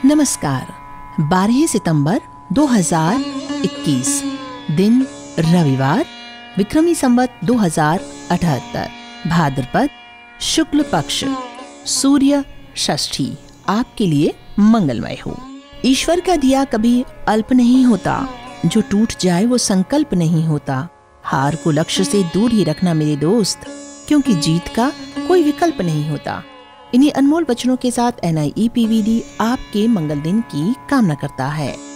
नमस्कार। 12 सितंबर 2021 दिन रविवार, विक्रमी संवत 2078, भाद्रपद शुक्ल पक्ष, सूर्य षष्ठी आपके लिए मंगलमय हो। ईश्वर का दिया कभी अल्प नहीं होता, जो टूट जाए वो संकल्प नहीं होता। हार को लक्ष्य से दूर ही रखना मेरे दोस्त, क्योंकि जीत का कोई विकल्प नहीं होता। इन्हीं अनमोल वचनों के साथ NIEPVD आपके मंगल दिन की कामना करता है।